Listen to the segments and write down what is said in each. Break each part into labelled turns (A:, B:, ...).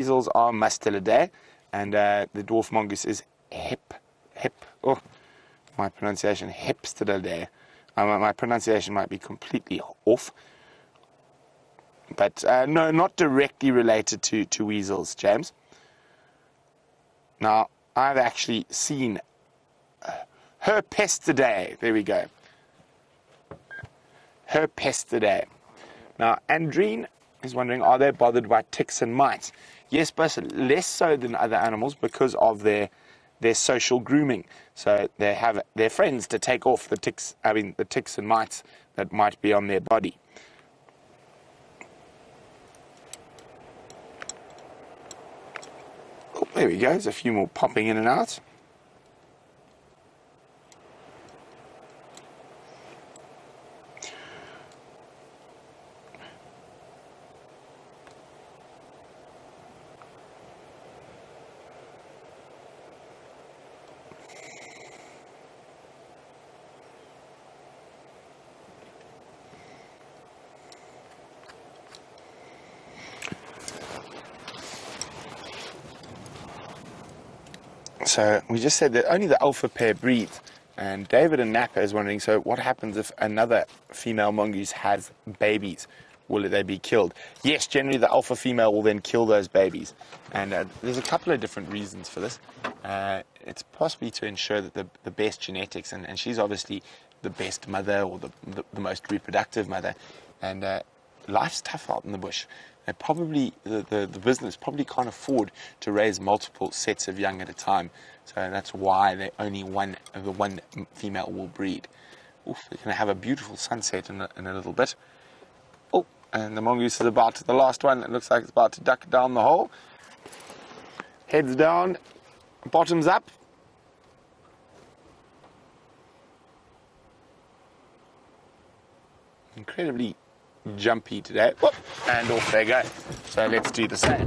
A: weasels are Mustelidae, and the dwarf mongoose is oh, my pronunciation, Hepstelidae. My pronunciation might be completely off, but no, not directly related to weasels, James. Now, I've actually seen Herpestidae. There we go. Herpestidae. Now, Andreen is wondering, are they bothered by ticks and mites? Yes, but less so than other animals because of their social grooming. So they have their friends to take off the ticks and mites that might be on their body. Oh, there we go. There's a few more popping in and out. So we just said that only the alpha pair breed, and David and Napa is wondering, so what happens if another female mongoose has babies? Will they be killed? Yes, generally the alpha female will then kill those babies, and there's a couple of different reasons for this. It's possibly to ensure that the best genetics, and she's obviously the best mother or the most reproductive mother, and life's tough out in the bush. And probably the business probably can't afford to raise multiple sets of young at a time, so that's why the one female will breed. Oof, we're going to have a beautiful sunset in a little bit. Oh, and the mongoose is about to the last one. It looks like it's about to duck down the hole. Heads down, bottoms up. Incredibly jumpy today. Whoop, and off they go. So let's do the same.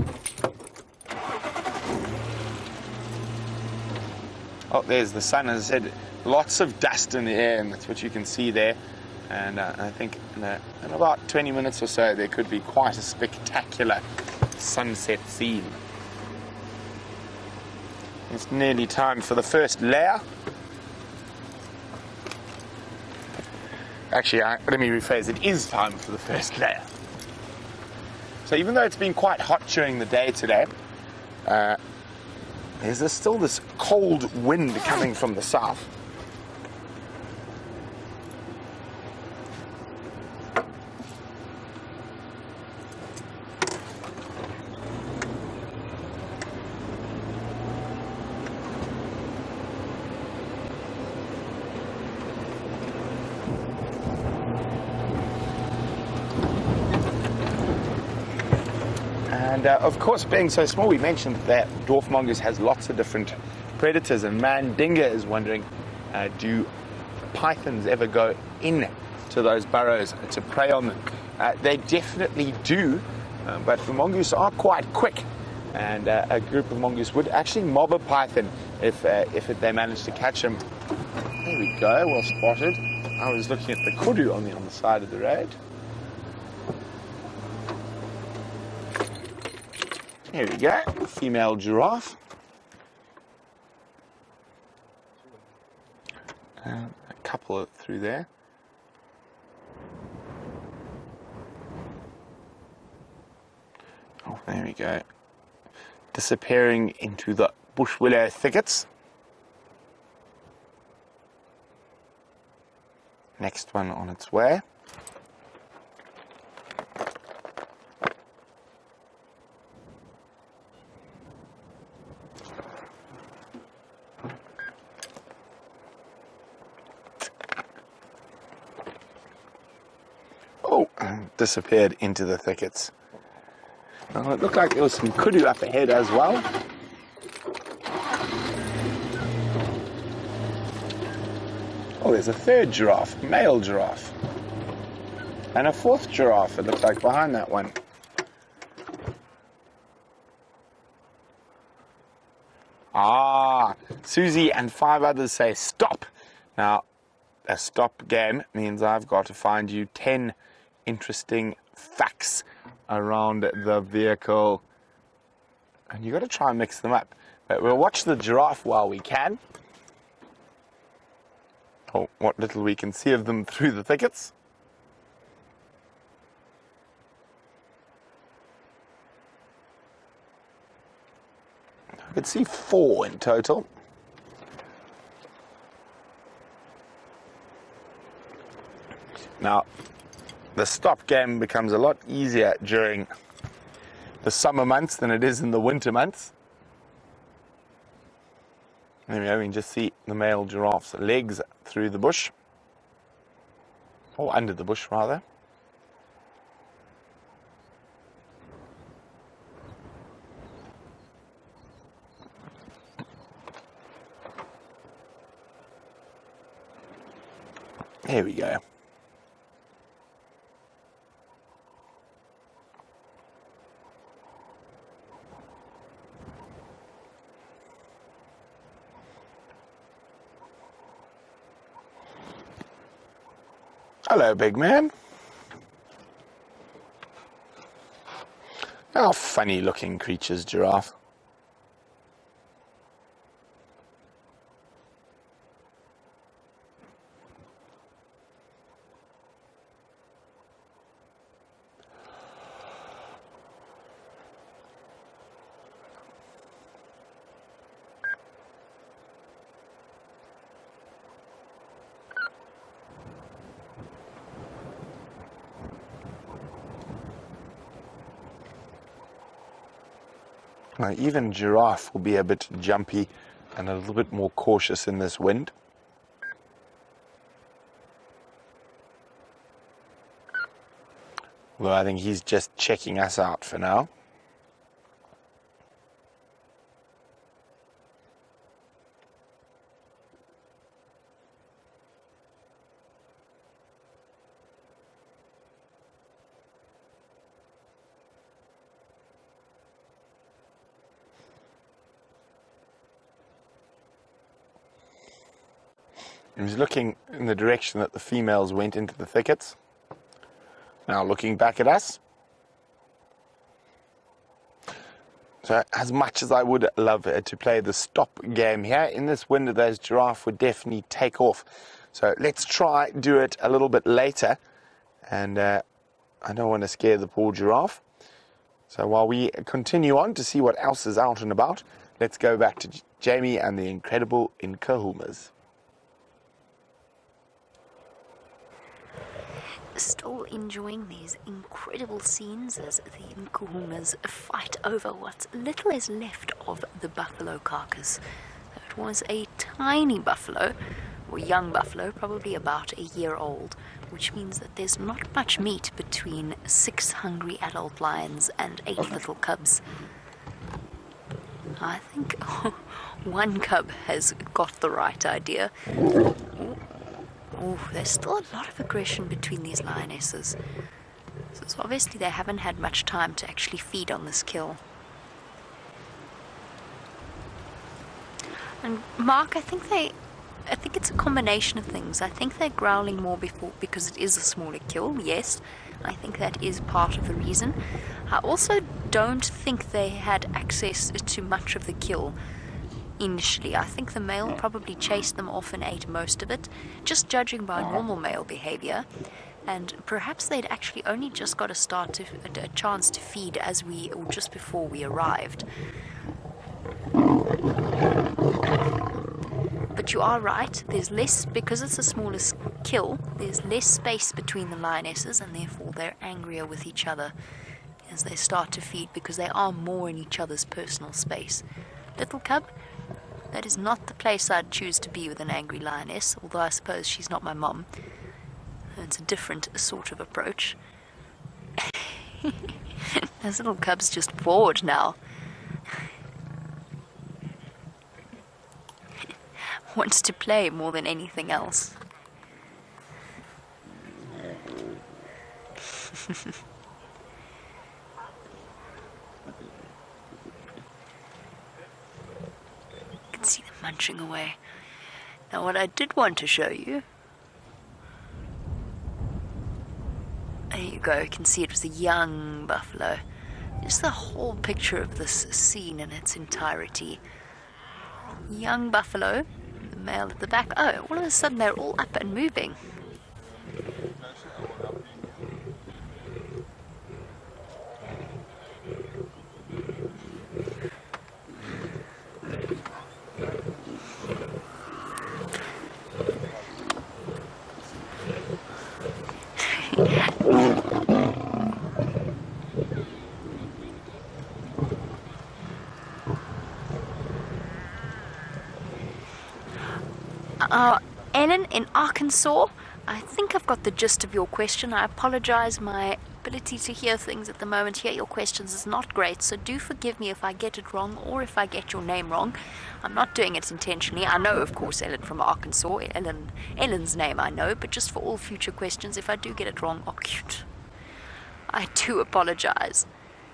A: Oh, there's the sun. As I said, lots of dust in the air, and that's what you can see there. And I think in about 20 minutes or so, there could be quite a spectacular sunset scene. It's nearly time for the first layer. Actually, let me rephrase, it is time for the first layer. So even though it's been quite hot during the day today, there's still this cold wind coming from the south. And of course, being so small, we mentioned that dwarf mongoose has lots of different predators, and Mandinga is wondering, do pythons ever go in to those burrows to prey on them? They definitely do, but the mongoose are quite quick, and a group of mongoose would actually mob a python if they managed to catch him. There we go, well spotted. I was looking at the kudu on the side of the road. Here we go, female giraffe. A couple through there. Oh, there we go. Disappearing into the bush willow thickets. Next one on its way. Disappeared into the thickets. Well, it looked like there was some kudu up ahead as well. Oh, there's a third giraffe, male giraffe. And a fourth giraffe, it looks like, behind that one. Ah, Susie and 5 others say stop. Now, a stop game means I've got to find you 10 interesting facts around the vehicle. And you've got to try and mix them up. But we'll watch the giraffe while we can. Or what little we can see of them through the thickets. I could see 4 in total. Now, the stop game becomes a lot easier during the summer months than it is in the winter months. There we go, we can just see the male giraffe's legs through the bush. Or under the bush, rather. Here we go. Hello, big man. Oh, funny looking creatures, giraffe. Now, even giraffe will be a bit jumpy and a little bit more cautious in this wind. Although I think he's just checking us out for now. He's looking in the direction that the females went into the thickets. Now looking back at us. So as much as I would love to play the stop game here, in this wind those giraffe would definitely take off. So let's try do it a little bit later. And I don't want to scare the poor giraffe. So while we continue on to see what else is out and about, let's go back to Jamie and the incredible Nkuhumas.
B: Still enjoying these incredible scenes as the Nkuhumas fight over what little is left of the buffalo carcass. It was a tiny buffalo, or young buffalo, probably about a year old, which means that there's not much meat between 6 hungry adult lions and 8 little cubs. I think one cub has got the right idea. Oh, there's still a lot of aggression between these lionesses. So obviously they haven't had much time to actually feed on this kill. And Mark, I think it's a combination of things. I think they're growling more because it is a smaller kill, yes. I think that is part of the reason. I also don't think they had access to much of the kill initially. I think the male probably chased them off and ate most of it, just judging by normal male behavior. And perhaps they'd actually only just got a chance to feed or just before we arrived. But you are right, there's less, because it's a smaller kill, there's less space between the lionesses, and therefore they're angrier with each other as they start to feed, because they are more in each other's personal space. Little cub, that is not the place I'd choose to be with an angry lioness, although I suppose she's not my mom. It's a different sort of approach. This little cub's just bored now. Wants to play more than anything else. You can see them munching away. Now what I did want to show you, there you go, you can see it was a young buffalo. Just the whole picture of this scene in its entirety. Young buffalo, the male at the back. Oh, all of a sudden they're all up and moving. Ellen in Arkansas, I think I've got the gist of your question. I apologize, my ability to hear things at the moment, hear your questions is not great, so do forgive me if I get it wrong or if I get your name wrong. I'm not doing it intentionally. I know, of course, Ellen from Arkansas. Ellen's name I know, but just for all future questions, if I do get it wrong, oh cute, I do apologize.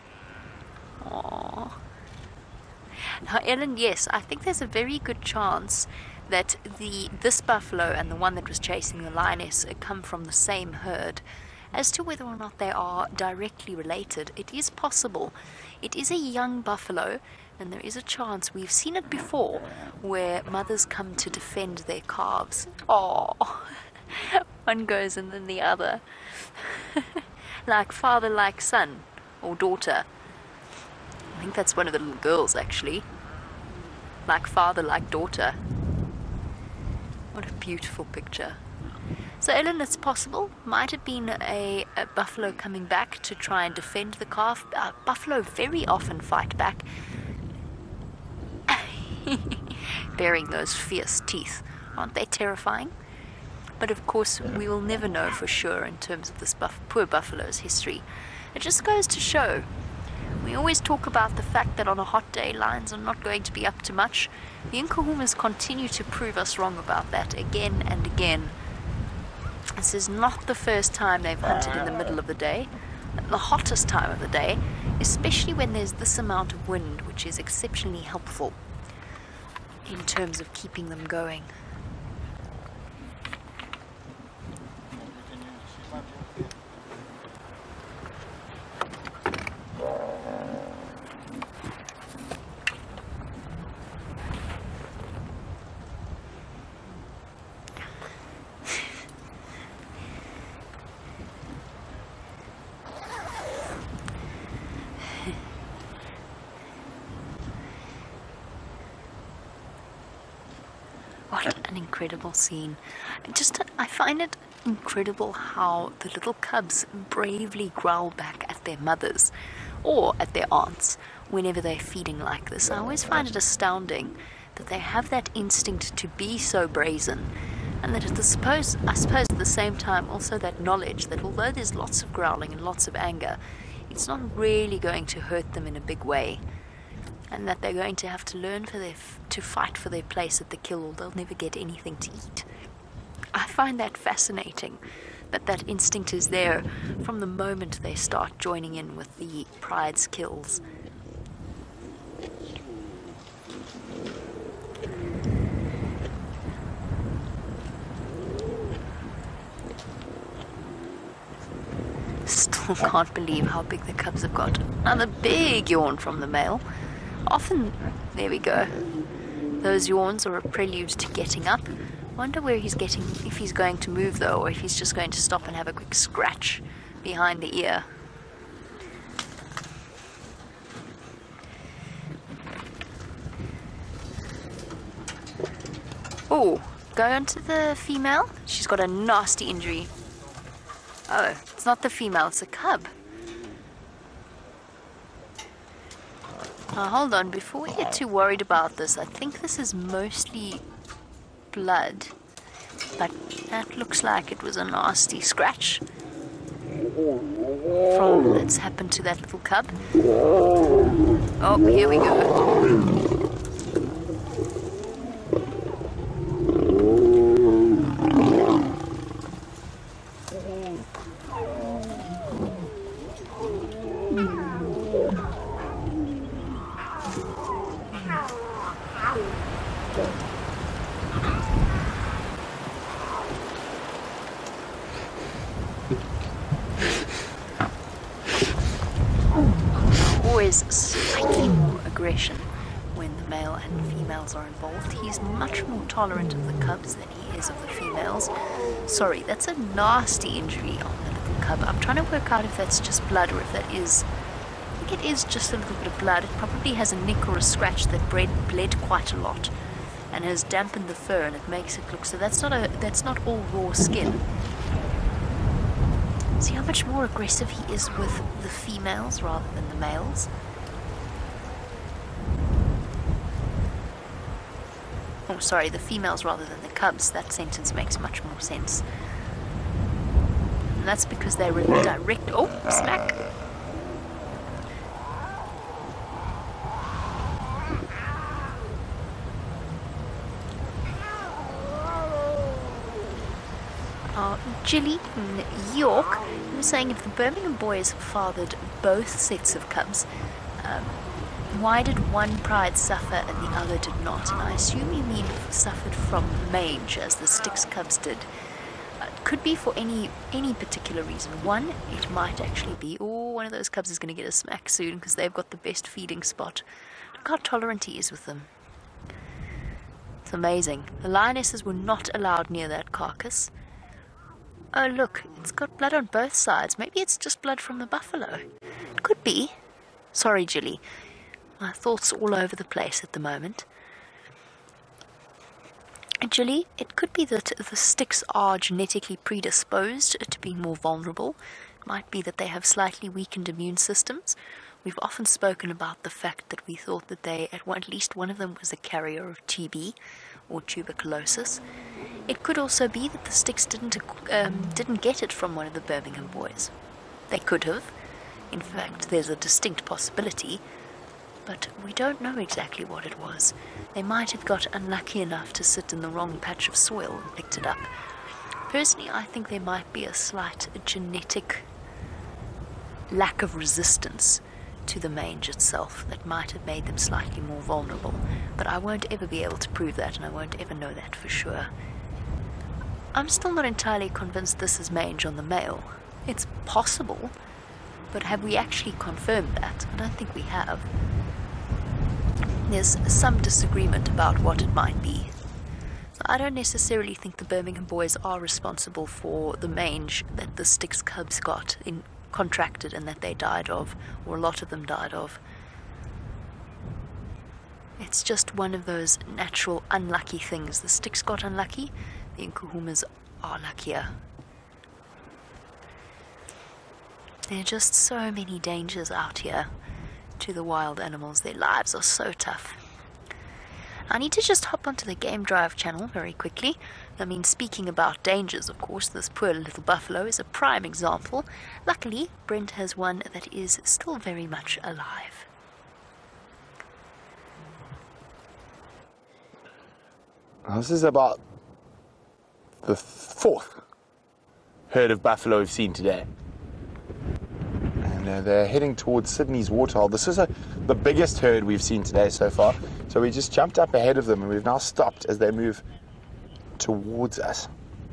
B: Aww. Now, Ellen, yes, I think there's a very good chance that this buffalo and the one that was chasing the lioness come from the same herd. As to whether or not they are directly related, it is possible. It is a young buffalo, and there is a chance, we've seen it before, where mothers come to defend their calves. Oh, one goes and then the other. Like father, like son, or daughter. I think that's one of the little girls, actually. Like father, like daughter. What a beautiful picture. So, Ellen, it's possible. Might have been a buffalo coming back to try and defend the calf. Buffalo very often fight back. Baring those fierce teeth. Aren't they terrifying? But of course, we will never know for sure in terms of this poor buffalo's history. It just goes to show. We always talk about the fact that on a hot day, lions are not going to be up to much. The Nkuhumas continue to prove us wrong about that again and again. This is not the first time they've hunted in the middle of the day, the hottest time of the day, especially when there's this amount of wind, which is exceptionally helpful in terms of keeping them going. What an incredible scene. I find it incredible how the little cubs bravely growl back at their mothers or at their aunts whenever they're feeding like this. I always find it astounding that they have that instinct to be so brazen, and that I suppose at the same time also that knowledge that although there's lots of growling and lots of anger, it's not really going to hurt them in a big way. And that they're going to have to learn to fight for their place at the kill, or they'll never get anything to eat. I find that fascinating, that instinct is there from the moment they start joining in with the pride's kills. Still can't believe how big the cubs have got. Another big yawn from the male. Often, there we go. Those yawns are a prelude to getting up. Wonder where he's getting, if he's going to move though, or if he's just going to stop and have a quick scratch behind the ear. Oh, go on to the female. She's got a nasty injury. Oh, it's not the female, it's a cub. Now, hold on, before we get too worried about this, I think this is mostly blood, but that looks like it was a nasty scratch that's happened to that little cub. Oh, here we go. competition when the male and females are involved. He's much more tolerant of the cubs than he is of the females. Sorry, that's a nasty injury on the little cub. I'm trying to work out if that's just blood or if that is... I think it is just a little bit of blood. It probably has a nick or a scratch that bled quite a lot and has dampened the fur, and it makes it look... So that's not all raw skin. See how much more aggressive he is with the females rather than the males? Oh, sorry, the females rather than the cubs. That sentence makes much more sense. And that's because they're in direct... Oh, smack! Jilly in York was saying if the Birmingham boys fathered both sets of cubs, why did one pride suffer and the other did not? And I assume you mean suffered from mange, as the Styx cubs did. It could be for any particular reason. One, it might actually be, oh, one of those cubs is going to get a smack soon because they've got the best feeding spot. Look how tolerant he is with them. It's amazing. The lionesses were not allowed near that carcass. Oh look, it's got blood on both sides. Maybe it's just blood from the buffalo. It could be. Sorry, Jilly. My thoughts all over the place at the moment. Jilly, it could be that the Styx are genetically predisposed to be more vulnerable. It might be that they have slightly weakened immune systems. We've often spoken about the fact that we thought that at least one of them was a carrier of TB or tuberculosis. It could also be that the Styx didn't get it from one of the Birmingham boys. They could have. In fact, there's a distinct possibility, but we don't know exactly what it was. They might have got unlucky enough to sit in the wrong patch of soil and picked it up. Personally, I think there might be a slight genetic lack of resistance to the mange itself that might have made them slightly more vulnerable, but I won't ever be able to prove that, and I won't ever know that for sure. I'm still not entirely convinced this is mange on the male. It's possible, but have we actually confirmed that? I don't think we have. There's some disagreement about what it might be. So I don't necessarily think the Birmingham boys are responsible for the mange that the Styx cubs contracted and that they died of, or a lot of them died of. It's just one of those natural unlucky things. The Styx got unlucky, the Nkuhumas are luckier. There are just so many dangers out here to the wild animals. Their lives are so tough. I need to just hop onto the Game Drive channel very quickly. I mean, speaking about dangers, of course, this poor little buffalo is a prime example. Luckily, Brent has one that is still very much alive.
A: This is about the fourth herd of buffalo we've seen today. And they're heading towards Sydney's waterhole. This is the biggest herd we've seen today so far. So we just jumped up ahead of them and we've now stopped as they move towards us.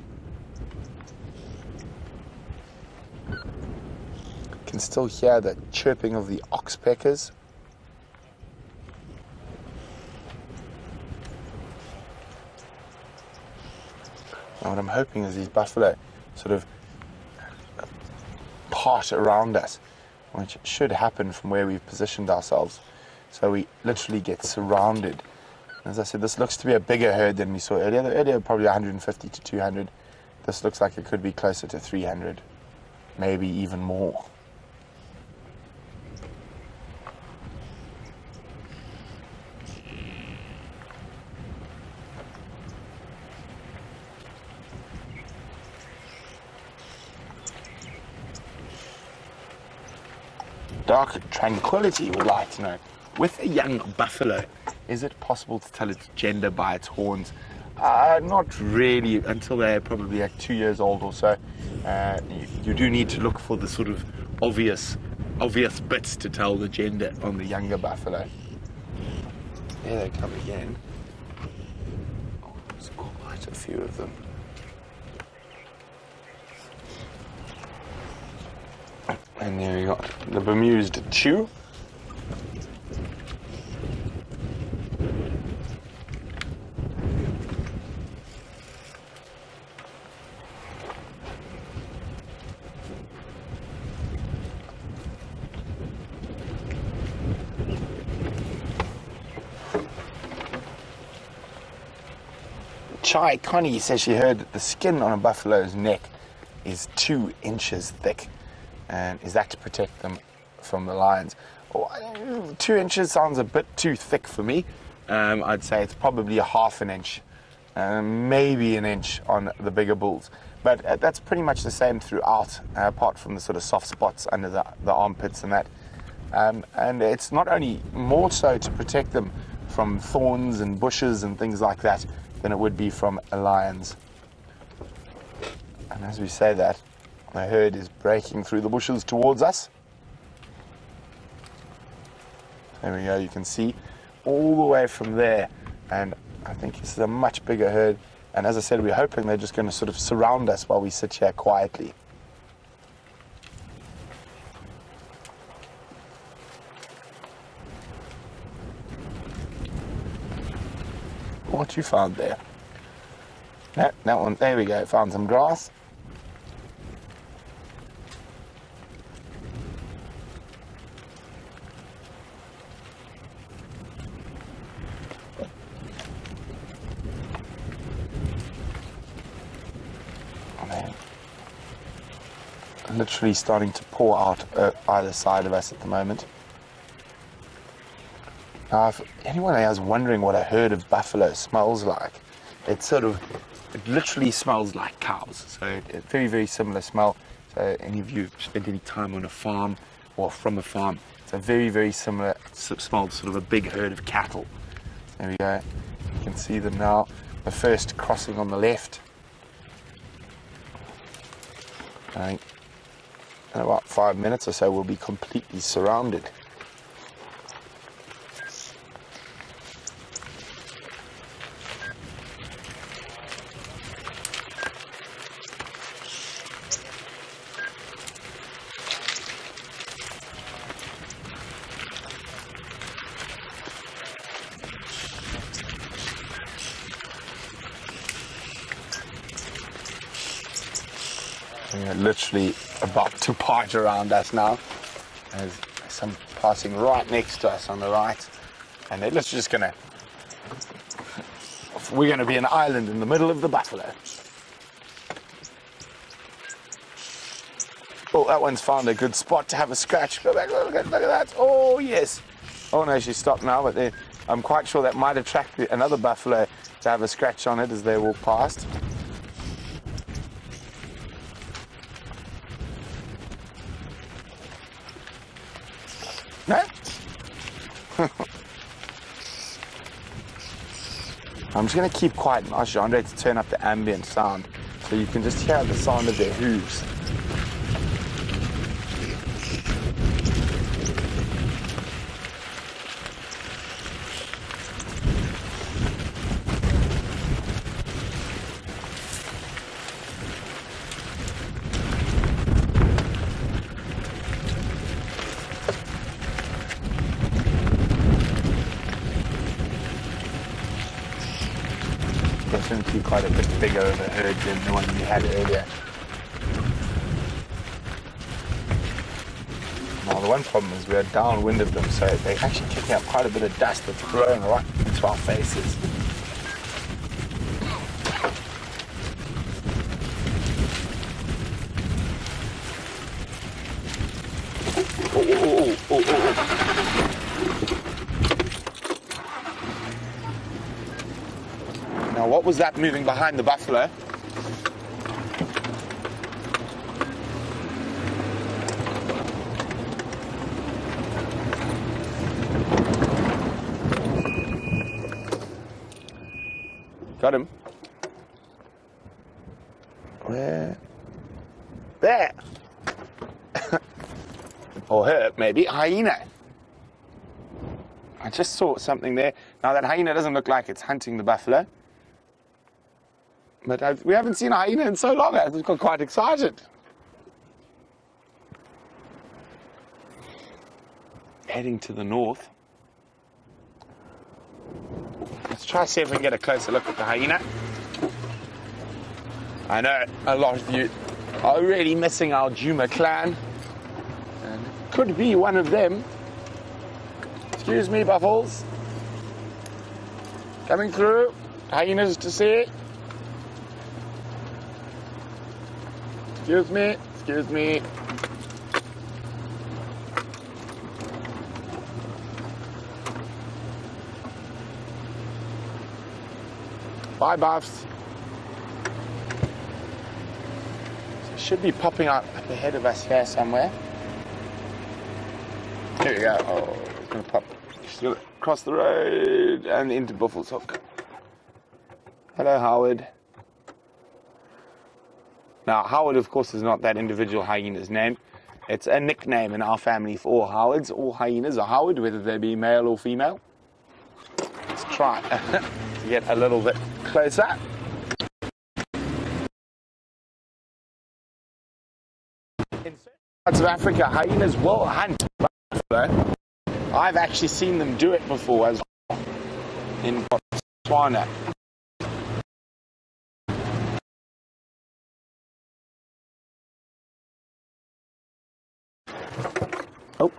A: You can still hear the chirping of the oxpeckers. And what I'm hoping is these buffalo sort of part around us, which should happen from where we've positioned ourselves. So we literally get surrounded. As I said, this looks to be a bigger herd than we saw earlier. Earlier, probably 150 to 200. This looks like it could be closer to 300, maybe even more. Dark Tranquility would like to know, with a young buffalo, is it possible to tell its gender by its horns? Not really, until they're probably like 2 years old or so. You do need to look for the sort of obvious bits to tell the gender on the younger buffalo. There they come again. Oh, there's quite a few of them. And there we got the bemused chew. Chai Connie says she heard that the skin on a buffalo's neck is 2 inches thick. And is that to protect them from the lions? 2 inches sounds a bit too thick for me. I'd say it's probably a ½ an inch, maybe an inch on the bigger bulls. But that's pretty much the same throughout, apart from the sort of soft spots under the armpits and that. And it's not only more so to protect them from thorns and bushes and things like that than it would be from lions. And as we say that, the herd is breaking through the bushes towards us. There we go, you can see all the way from there. And I think this is a much bigger herd. And as I said, we're hoping they're just going to sort of surround us while we sit here quietly. What you found there? That one, there we go, found some grass. Literally starting to pour out either side of us at the moment. Now, if anyone is wondering what a herd of buffalo smells like, it literally smells like cows. So a very, very similar smell. So any of you spent any time on a farm or from a farm, it's a very, very similar smell to sort of a big herd of cattle. There we go. You can see them now. The first crossing on the left. I think in about 5 minutes or so we'll be completely surrounded. We're literally about to part around us now. There's some passing right next to us on the right. And they're just gonna, we're gonna be an island in the middle of the buffalo. Oh, that one's found a good spot to have a scratch. Go back, look at that. Oh, yes. Oh no, she stopped now, but I'm quite sure that might attract another buffalo to have a scratch on it as they walk past. No? I'm just going to keep quiet and ask Andre to turn up the ambient sound so you can just hear the sound of their hooves. Definitely quite a bit bigger of a herd than the one we had earlier. Now the one problem is we're downwind of them, so they're actually kicking up quite a bit of dust that's blowing right into our faces. Now, what was that moving behind the buffalo? Got him. Where? There. Or her, maybe. Hyena. I just saw something there. Now, that hyena doesn't look like it's hunting the buffalo. But we haven't seen a hyena in so long. I got quite excited. Heading to the north. Let's try to see if we can get a closer look at the hyena. I know a lot of you are really missing our Djuma clan. And it could be one of them. Excuse me, buffles. Coming through. Hyenas to see. Excuse me, excuse me. Bye, buffs. So it should be popping out up ahead of us here somewhere. Here we go. Oh, it's going to pop across the road and into Buffelshoek. Hello, Howard. Now, Howard, of course, is not that individual hyena's name. It's a nickname in our family for all Howards. All hyenas are Howard, whether they be male or female. Let's try to get a little bit closer. In certain parts of Africa, hyenas will hunt buffalo. I've actually seen them do it before as well in Botswana. Oh.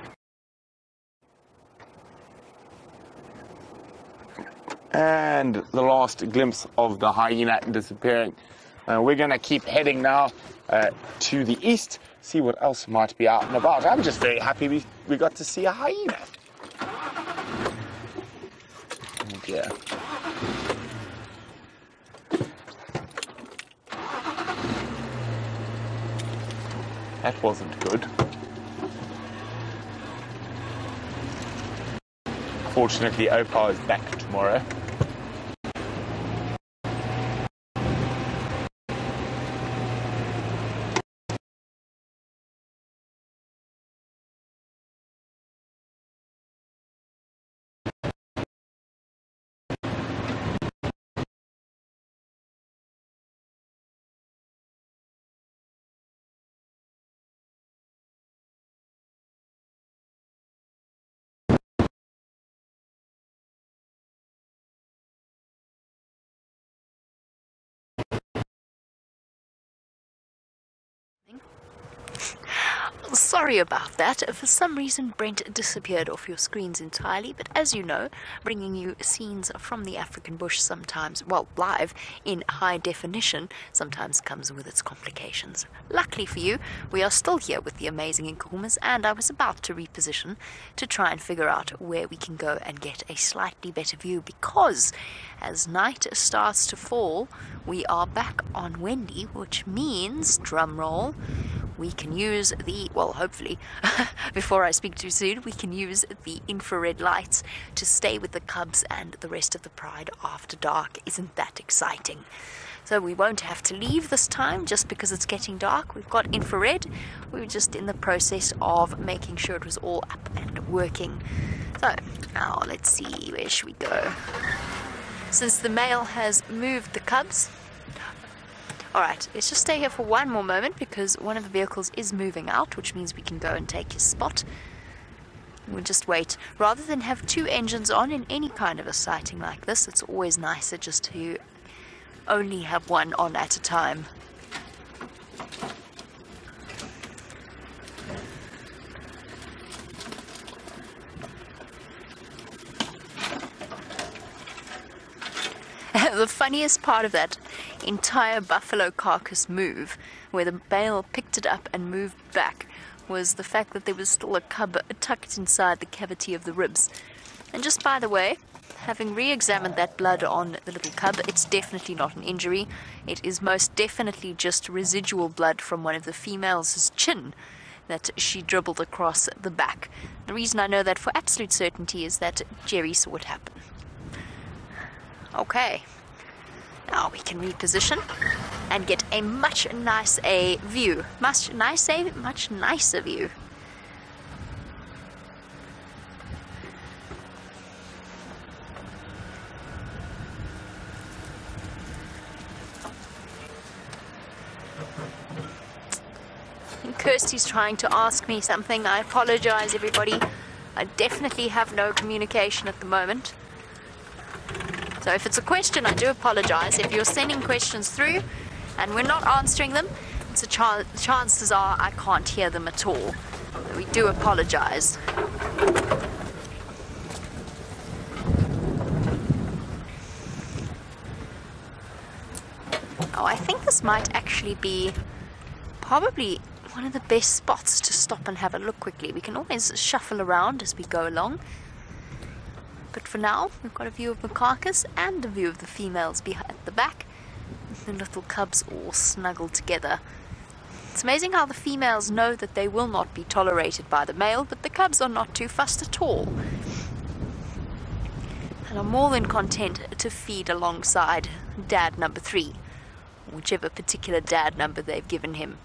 A: And the last glimpse of the hyena disappearing. We're going to keep heading now to the east, see what else might be out and about. I'm just very happy we got to see a hyena. Oh dear. That wasn't good. Fortunately, Opal is back tomorrow.
B: Sorry about that. For some reason, Brent disappeared off your screens entirely, but as you know, bringing you scenes from the African bush sometimes, well, live in high definition, sometimes comes with its complications. Luckily for you, we are still here with the amazing Nkuhumas, and I was about to reposition to try and figure out where we can go and get a slightly better view, because as night starts to fall, we are back on Wendy, which means, drum roll, we can use the, well, hopefully, before I speak too soon, we can use the infrared lights to stay with the cubs and the rest of the pride after dark. Isn't that exciting? So we won't have to leave this time just because it's getting dark. We've got infrared. We were just in the process of making sure it was all up and working. So now let's see, where should we go? Since the male has moved the cubs, alright, let's just stay here for one more moment because one of the vehicles is moving out, which means we can go and take his spot. We'll just wait. Rather than have two engines on in any kind of a sighting like this, it's always nicer just to only have one on at a time. The funniest part of that entire buffalo carcass move, where the male picked it up and moved back, was the fact that there was still a cub tucked inside the cavity of the ribs. And just by the way, having re-examined that blood on the little cub, it's definitely not an injury. It is most definitely just residual blood from one of the females' chin that she dribbled across the back. The reason I know that for absolute certainty is that Jerry saw it happen. Okay. Now we can reposition and get a much nicer view. Much nicer view. Kirsty's trying to ask me something. I apologize, everybody. I definitely have no communication at the moment. So if it's a question, I do apologize. If you're sending questions through and we're not answering them, it's chances are I can't hear them at all. So we do apologize. Oh, I think this might actually be probably one of the best spots to stop and have a look quickly. We can always shuffle around as we go along. But for now, we've got a view of the carcass and a view of the females behind the back. The little cubs all snuggled together. It's amazing how the females know that they will not be tolerated by the male, but the cubs are not too fussed at all, and are more than content to feed alongside dad number 3, whichever particular dad number they've given him.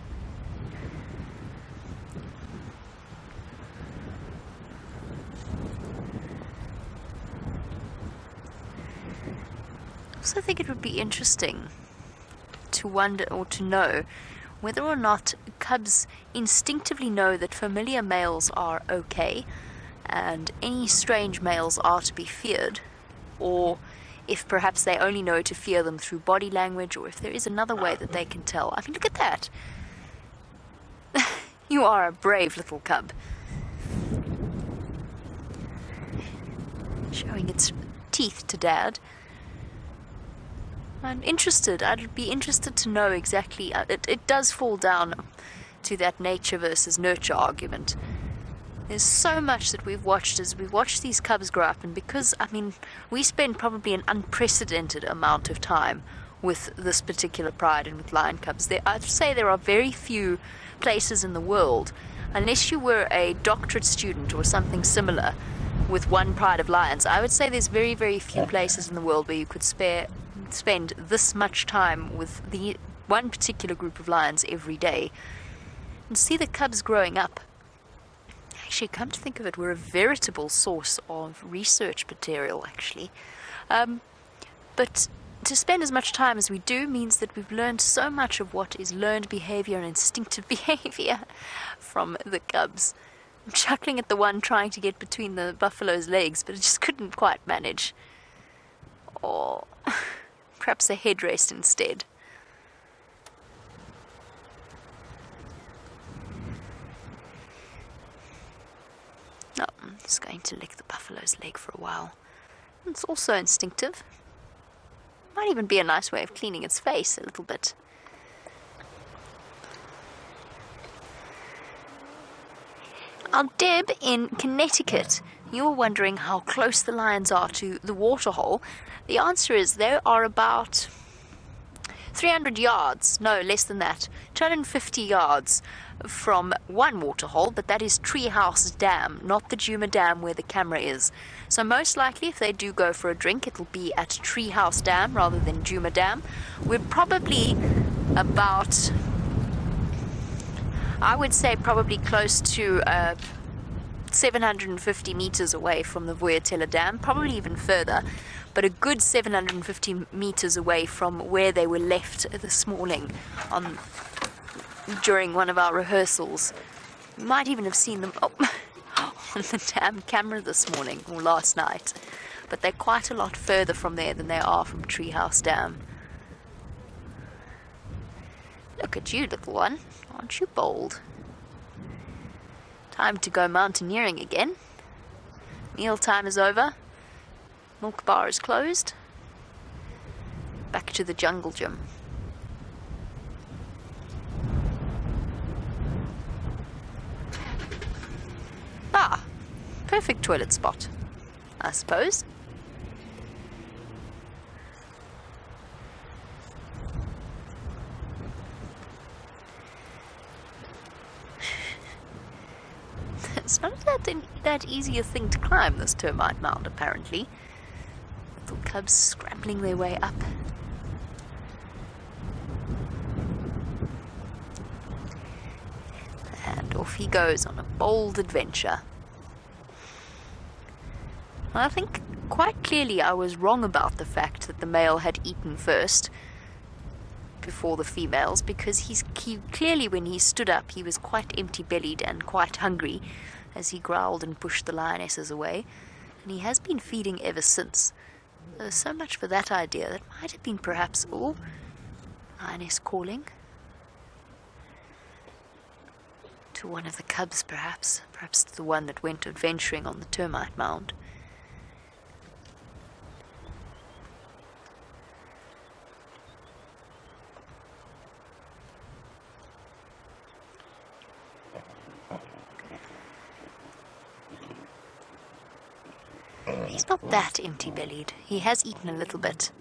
B: I also think it would be interesting to wonder or to know whether or not cubs instinctively know that familiar males are okay and any strange males are to be feared, or if perhaps they only know to fear them through body language, or if there is another way that they can tell. I mean, look at that. You are a brave little cub. Showing its teeth to Dad. I'd be interested to know exactly. It does fall down to that nature versus nurture argument. There's so much that we've watched as we watch these cubs grow up, and because, I mean, we spend probably an unprecedented amount of time with this particular pride and with lion cubs. I'd say there are very few places in the world, unless you were a doctorate student or something similar with one pride of lions, I would say there's very, very few places in the world where you could spend this much time with the one particular group of lions every day and see the cubs growing up. Actually, come to think of it, we're a veritable source of research material, actually. But to spend as much time as we do means that we've learned so much of what is learned behavior and instinctive behavior from the cubs. I'm chuckling at the one trying to get between the buffalo's legs, but it just couldn't quite manage. Or perhaps a headrest instead. No, I'm just going to lick the buffalo's leg for a while. It's also instinctive. Might even be a nice way of cleaning its face a little bit. Now, Deb in Connecticut, you were wondering how close the lions are to the waterhole. The answer is they are about 300 yards, no, less than that, 250 yards from one waterhole, but that is Treehouse Dam, not the Djuma Dam where the camera is. So most likely, if they do go for a drink, it'll be at Treehouse Dam rather than Djuma Dam. We're probably about, I would say probably close to 750 meters away from the Vuyatela Dam, probably even further, but a good 750 meters away from where they were left this morning during one of our rehearsals. You might even have seen them on the dam camera this morning or last night, but they're quite a lot further from there than they are from Treehouse Dam. Look at you, little one. Aren't you bold? Time to go mountaineering again. Meal time is over. Milk bar is closed. Back to the jungle gym. Ah, perfect toilet spot, I suppose. It's not that easy a thing to climb, this termite mound, apparently. Little cubs scrambling their way up. And off he goes on a bold adventure. I think quite clearly I was wrong about the fact that the male had eaten first before the females, because he clearly, when he stood up, he was quite empty-bellied and quite hungry as he growled and pushed the lionesses away, and he has been feeding ever since. So much for that idea. That might have been perhaps all lioness calling to one of the cubs, perhaps the one that went adventuring on the termite mound. He's not that empty-bellied. He has eaten a little bit.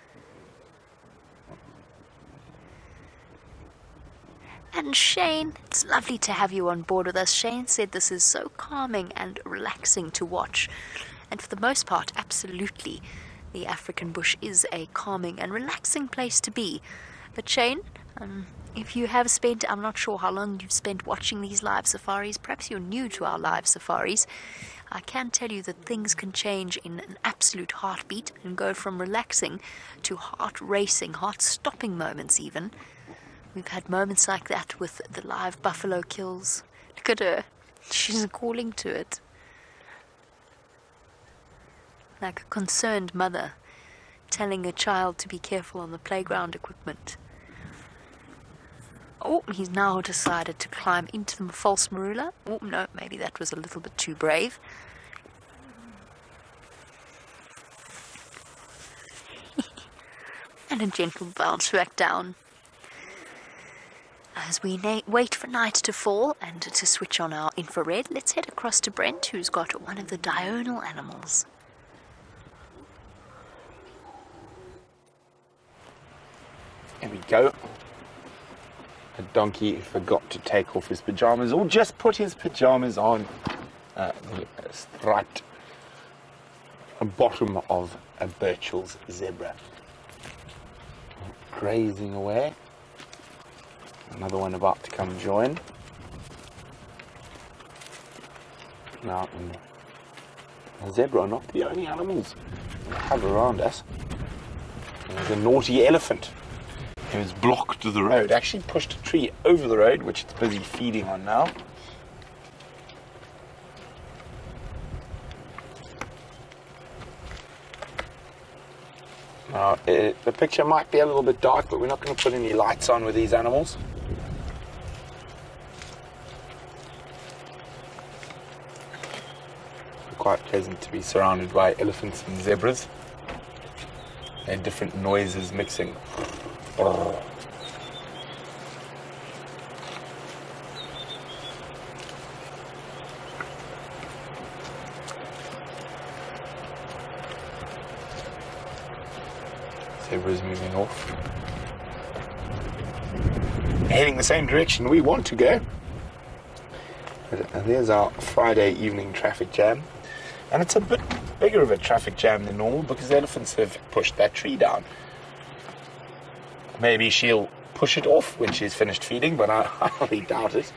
B: And Shane, it's lovely to have you on board with us. Shane said this is so calming and relaxing to watch. And for the most part, absolutely, the African bush is a calming and relaxing place to be. But Shane, if you have spent, I'm not sure how long you've spent watching these live safaris, perhaps you're new to our live safaris, I can tell you that things can change in an absolute heartbeat and go from relaxing to heart-racing, heart-stopping moments even. We've had moments like that with the live buffalo kills. Look at her. She's calling to it. Like a concerned mother telling a child to be careful on the playground equipment. Oh, he's now decided to climb into the false marula. Oh, no, maybe that was a little bit too brave. And a gentle bounce back down. As we wait for night to fall and to switch on our infrared, let's head across to Brent, who's got one of the diurnal animals.
A: There we go. A donkey forgot to take off his pajamas, or just put his pajamas on the striped bottom of a Birchall's zebra. Grazing away. Another one about to come join. Now, the zebra are not the only animals we have around us. There's a naughty elephant who has blocked the road. Actually pushed a tree over the road, which it's busy feeding on now. Now, the picture might be a little bit dark, but we're not going to put any lights on with these animals. Quite pleasant to be surrounded by elephants and zebras and different noises mixing. Zebra's moving off, heading the same direction we want to go. And there's our Friday evening traffic jam. And it's a bit bigger of a traffic jam than normal because the elephants have pushed that tree down. Maybe she'll push it off when she's finished feeding, but I highly doubt it.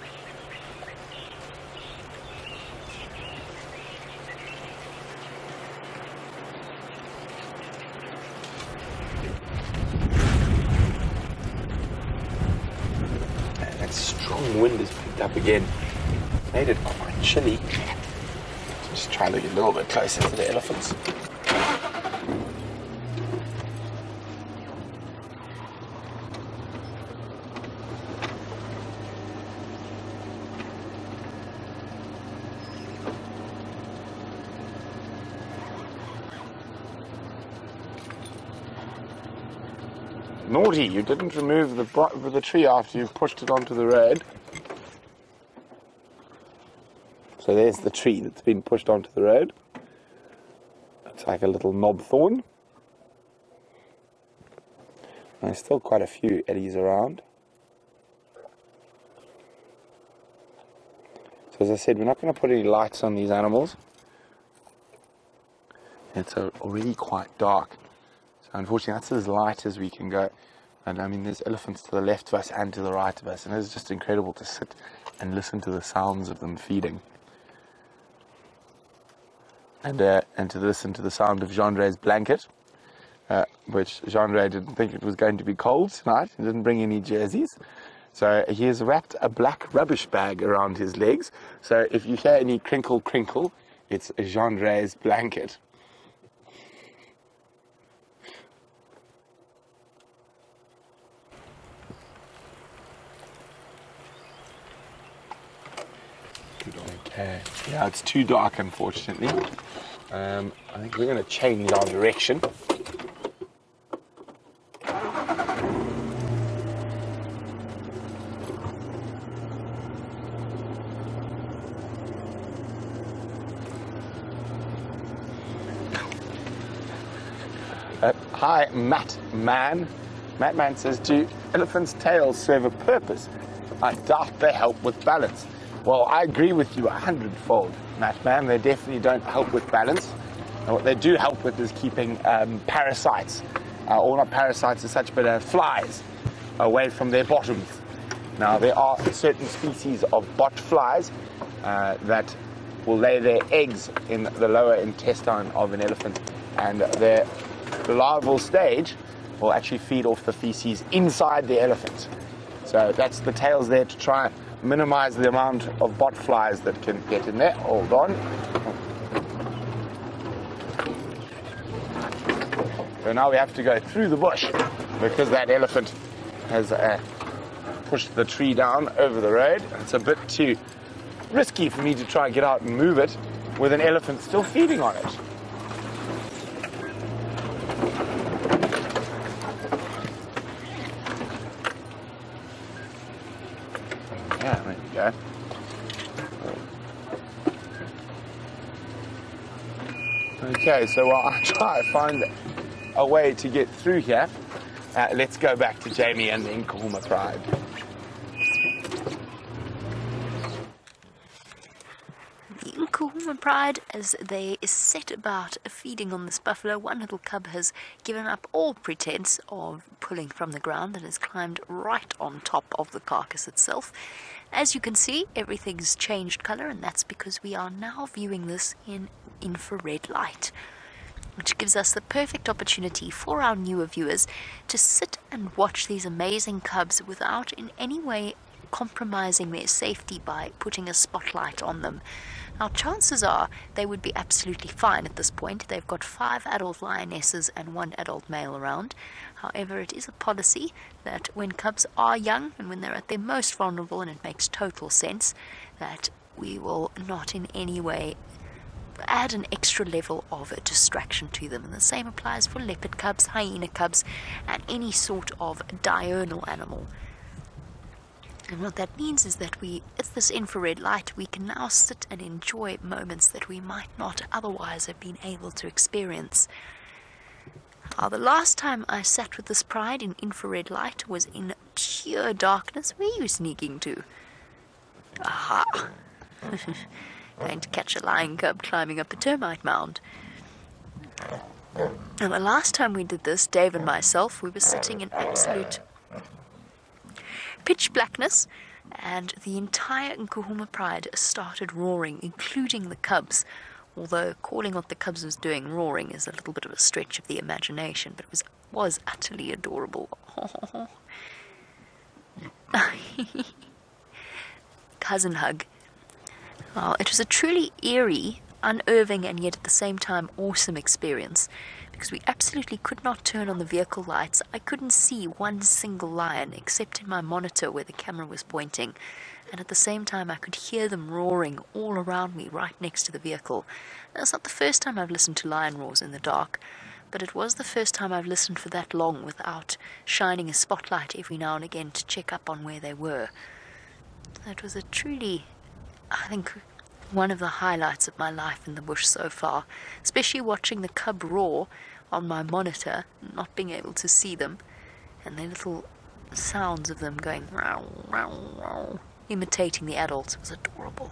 A: And that strong wind has picked up again. Made it quite chilly. Just try to get a little bit closer to the elephants. Naughty, you didn't remove the tree after you've pushed it onto the road. So there's the tree that's been pushed onto the road. Looks like a little knob thorn. There's still quite a few eddies around. So as I said, we're not going to put any lights on these animals. It's already quite dark. So unfortunately that's as light as we can go. And I mean there's elephants to the left of us and to the right of us. And it's just incredible to sit and listen to the sounds of them feeding. And to listen to the sound of Jean-Dre's blanket, which Jean-Dre didn't think it was going to be cold tonight. He didn't bring any jerseys. So he has wrapped a black rubbish bag around his legs. So if you hear any crinkle, crinkle, it's Jean-Dre's blanket. Okay. Yeah, it's too dark, unfortunately. I think we're going to change our direction. Hi, Matt Man. Matt Man says, do elephants' tails serve a purpose? I doubt they help with balance. Well, I agree with you 100-fold, Matt Man. They definitely don't help with balance. And what they do help with is keeping parasites, or not parasites as such, but flies away from their bottoms. Now, there are certain species of botflies that will lay their eggs in the lower intestine of an elephant, and their larval stage will actually feed off the feces inside the elephant. So that's the tail's there to try and minimize the amount of botflies that can get in there. Hold on. So now we have to go through the bush because that elephant has pushed the tree down over the road. It's a bit too risky for me to try and get out and move it with an elephant still feeding on it. Yeah, there you go. Okay, so while I try to find a way to get through here, let's go back to Jamie and the Nkuhuma Pride.
B: The Nkuhuma Pride, as they set about feeding on this buffalo, one little cub has given up all pretense of pulling from the ground and has climbed right on top of the carcass itself. As you can see, everything's changed color, and that's because we are now viewing this in infrared light, which gives us the perfect opportunity for our newer viewers to sit and watch these amazing cubs without in any way compromising their safety by putting a spotlight on them. Now, chances are they would be absolutely fine at this point. They've got 5 adult lionesses and 1 adult male around. However, it is a policy that when cubs are young and when they're at their most vulnerable, and it makes total sense, that we will not in any way add an extra level of a distraction to them. And the same applies for leopard cubs, hyena cubs, and any sort of diurnal animal. And what that means is that with this infrared light, we can now sit and enjoy moments that we might not otherwise have been able to experience. Now, the last time I sat with this pride in infrared light was in pure darkness. Where are you sneaking to? Aha! Going to catch a lion cub climbing up a termite mound. And the last time we did this, Dave and myself, we were sitting in absolute pitch blackness, and the entire Nkuhuma Pride started roaring, including the cubs. Although calling what the cubs was doing roaring is a little bit of a stretch of the imagination, but it was utterly adorable. Cousin hug. Oh, it was a truly eerie, unnerving, and yet at the same time awesome experience, because we absolutely could not turn on the vehicle lights. I couldn't see one single lion except in my monitor where the camera was pointing, and at the same time I could hear them roaring all around me right next to the vehicle. Now, it's not the first time I've listened to lion roars in the dark, but it was the first time I've listened for that long without shining a spotlight every now and again to check up on where they were. That was a truly, I think, one of the highlights of my life in the bush so far, especially watching the cub roar on my monitor, not being able to see them, and the little sounds of them going row, row, row, imitating the adults was adorable.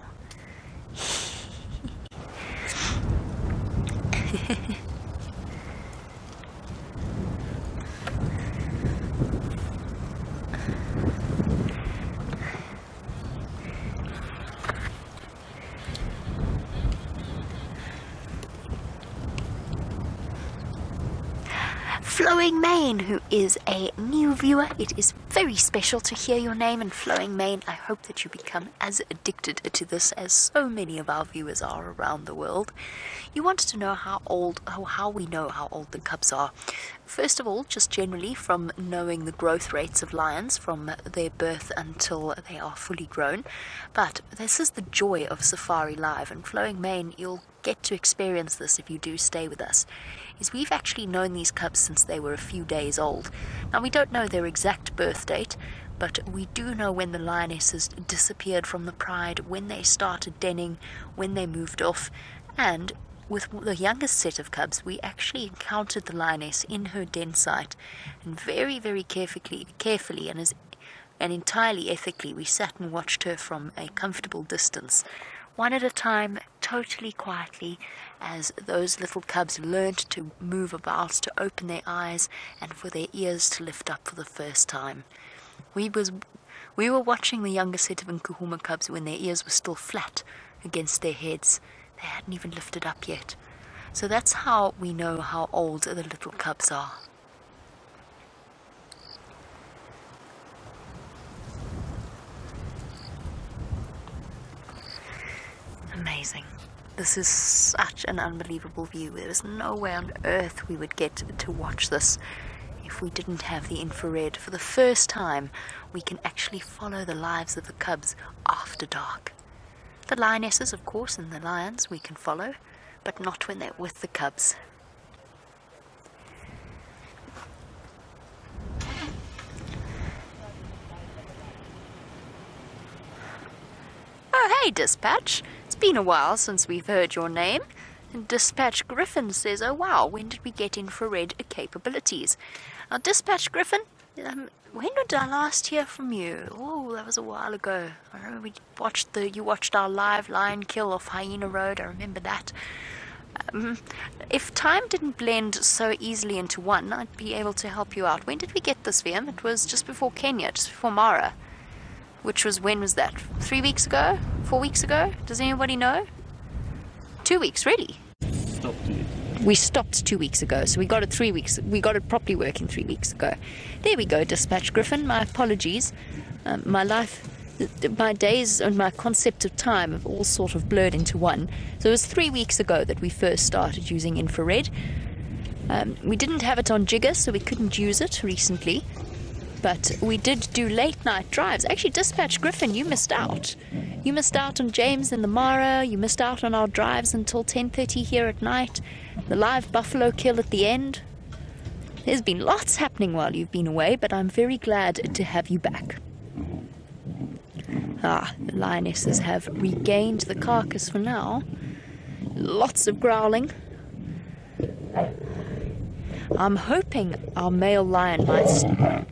B: Flowing Mane, who is a new viewer, it is very special to hear your name. And Flowing Mane, I hope that you become as addicted to this as so many of our viewers are around the world. You wanted to know how we know how old the cubs are. First of all, just generally from knowing the growth rates of lions from their birth until they are fully grown. But this is the joy of Safari Live, and Flowing Mane, you'll get to experience this if you do stay with us, is we've actually known these cubs since they were a few days old. Now, we don't know their exact birth date, but we do know when the lionesses disappeared from the pride, when they started denning, when they moved off, and with the youngest set of cubs, we actually encountered the lioness in her den site, and very, very carefully and entirely ethically, we sat and watched her from a comfortable distance, one at a time, totally quietly, as those little cubs learned to move about, to open their eyes, and for their ears to lift up for the first time. We were watching the younger set of Nkuhuma cubs when their ears were still flat against their heads. They hadn't even lifted up yet. So that's how we know how old the little cubs are. Amazing. This is such an unbelievable view. There is no way on earth we would get to watch this if we didn't have the infrared. For the first time, we can actually follow the lives of the cubs after dark. The lionesses, of course, and the lions we can follow, but not when they're with the cubs. Oh, hey, Dispatch. It's been a while since we've heard your name. And Dispatch Griffin says, oh wow, when did we get infrared capabilities? Now, Dispatch Griffin, when did I last hear from you? Oh, that was a while ago. I remember you watched our live lion kill off Hyena Road. I remember that. If time didn't blend so easily into one, I'd be able to help you out. When did we get this VM? It was just before Kenya, just before Mara. Which was, when was that? 3 weeks ago? 4 weeks ago? Does anybody know? 2 weeks, really? We stopped 2 weeks ago, so we got it 3 weeks. We got it properly working 3 weeks ago. There we go, Dispatch Griffin. My apologies. My life, my days, and my concept of time have all sort of blurred into one. So it was 3 weeks ago that we first started using infrared. We didn't have it on Jigger, so we couldn't use it recently. But we did do late night drives. Actually, Dispatch Griffin, you missed out. You missed out on James and the Mara. You missed out on our drives until 10:30 here at night. The live buffalo kill at the end. There's been lots happening while you've been away, but I'm very glad to have you back. The lionesses have regained the carcass for now. Lots of growling. I'm hoping our male lion might...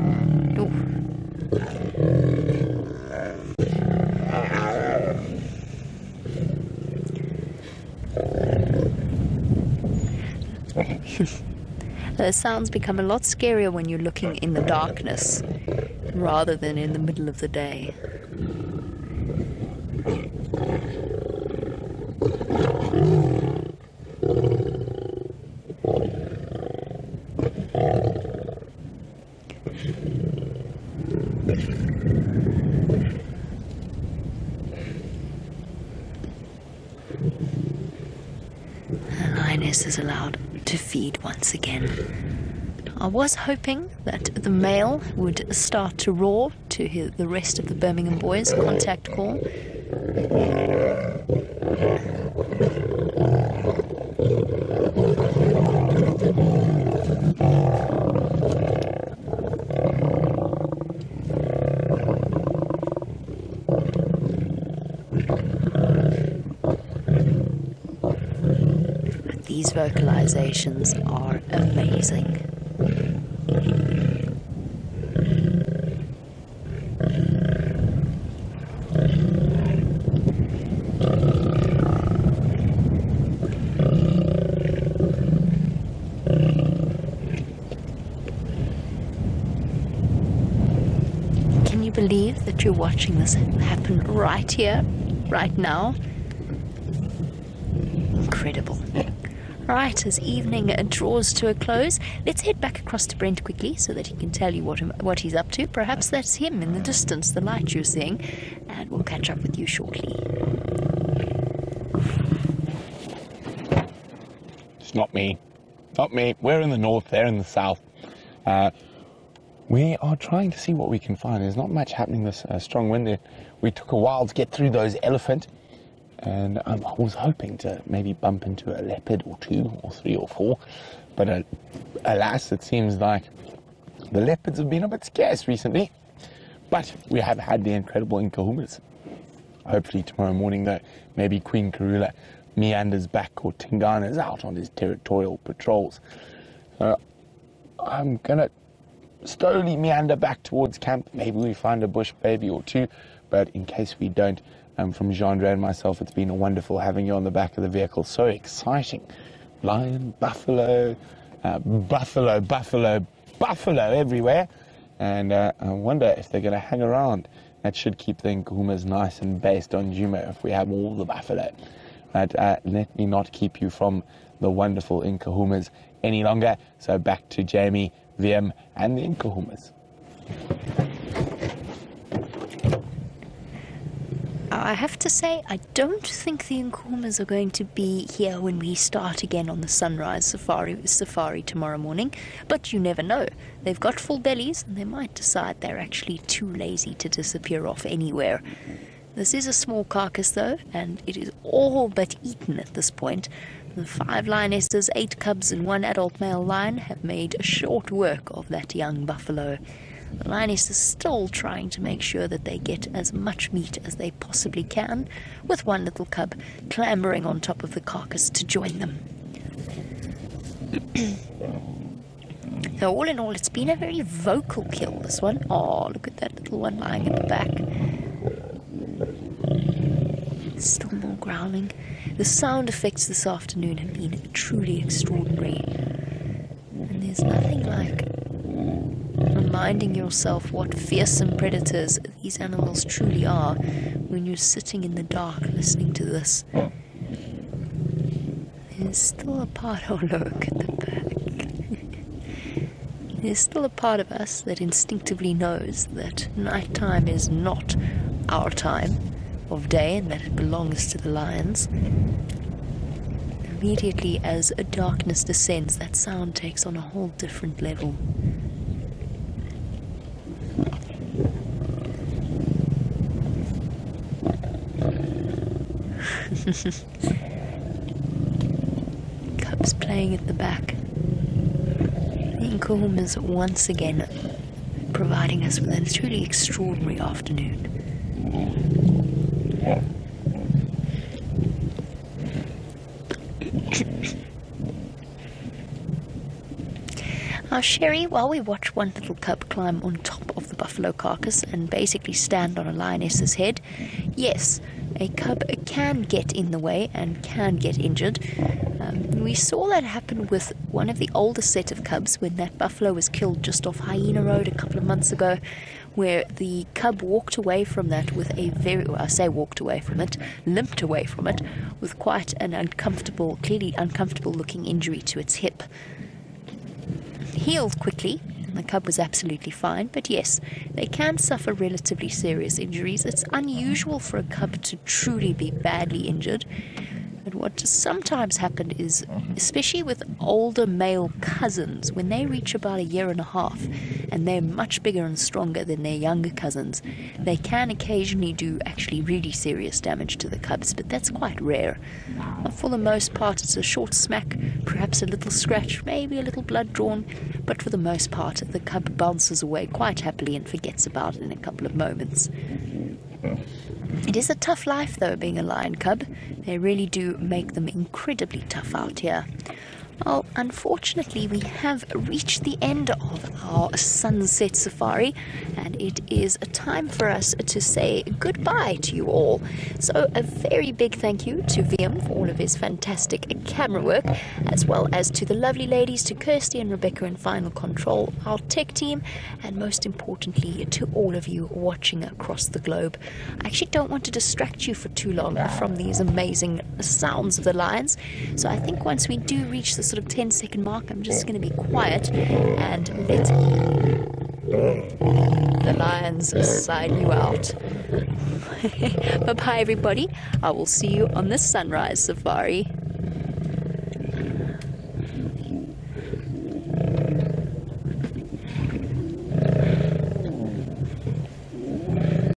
B: The sounds become a lot scarier when you're looking in the darkness rather than in the middle of the day. The lioness is allowed to feed once again. I was hoping that the male would start to roar to the rest of the Birmingham boys' contact call. These vocalizations are amazing. Can you believe that you're watching this happen right here, right now? Incredible. Right, as evening draws to a close, let's head back across to Brent quickly so that he can tell you what he's up to. Perhaps that's him in the distance, the light you're seeing, and we'll catch up with you shortly.
A: It's not me. Not me. We're in the north, they're in the south. We are trying to see what we can find. There's not much happening this strong wind there. We took a while to get through those elephant. And I was hoping to maybe bump into a leopard or 2 or 3 or 4. But alas, it seems like the leopards have been a bit scarce recently. But we have had the incredible Nkuhumas. Hopefully tomorrow morning, though, maybe Queen Karula meanders back, or Tingana's out on his territorial patrols. So I'm going to slowly meander back towards camp. Maybe we find a bush baby or two, but in case we don't, from Jeandre and myself, it's been wonderful having you on the back of the vehicle. So exciting. Lion, buffalo, buffalo everywhere. And I wonder if they're going to hang around. That should keep the Nkuhumas nice and based on Jumo if we have all the buffalo. But let me not keep you from the wonderful Nkuhumas any longer. So back to Jamie, VM, and the Nkuhumas.
B: I have to say, I don't think the Nkuhumas are going to be here when we start again on the sunrise safari tomorrow morning, but you never know. They've got full bellies, and they might decide they're actually too lazy to disappear off anywhere. This is a small carcass, though, and it is all but eaten at this point. The 5 lionesses, 8 cubs, and 1 adult male lion have made short work of that young buffalo. The lioness is still trying to make sure that they get as much meat as they possibly can, with 1 little cub clambering on top of the carcass to join them. So all in all, it's been a very vocal kill, this one. Oh, look at that little one lying at the back. Still more growling. The sound effects this afternoon have been truly extraordinary. And there's nothing like reminding yourself what fearsome predators these animals truly are when you're sitting in the dark listening to this. There's still a part, oh look at the back. There's still a part of us that instinctively knows that nighttime is not our time of day and that it belongs to the lions. Immediately as a darkness descends, that sound takes on a whole different level. Cubs playing at the back. The Nkuhumas once again providing us with a truly extraordinary afternoon. Now, Sherry, while we watch 1 little cub climb on top of the buffalo carcass and basically stand on a lioness's head, yes, a cub can get in the way and can get injured. We saw that happen with one of the older set of cubs when that buffalo was killed just off Hyena Road a couple of months ago, where the cub walked away from that with a very, well, I say walked away from it, limped away from it, with quite an uncomfortable, clearly uncomfortable looking injury to its hip. Healed quickly, and the cub was absolutely fine, but yes, they can suffer relatively serious injuries. It's unusual for a cub to truly be badly injured, but what does sometimes happen is, especially with older male cousins, when they reach about 1.5 years and they're much bigger and stronger than their younger cousins, they can occasionally do actually really serious damage to the cubs, but that's quite rare. For the most part, it's a short smack, perhaps a little scratch, maybe a little blood drawn, but for the most part, the cub bounces away quite happily and forgets about it in a couple of moments. It is a tough life, though, being a lion cub. They really do make them incredibly tough out here. Well, unfortunately, we have reached the end of our sunset safari, and it is a time for us to say goodbye to you all. So a very big thank you to VM for all of his fantastic camera work, as well as to the lovely ladies, to Kirsty and Rebecca in Final Control, our tech team, and most importantly to all of you watching across the globe. I actually don't want to distract you for too long from these amazing sounds of the lions, so I think once we do reach the sort of 10-second mark, I'm just going to be quiet and let the lions sign you out. Bye-bye, everybody. I will see you on the sunrise safari.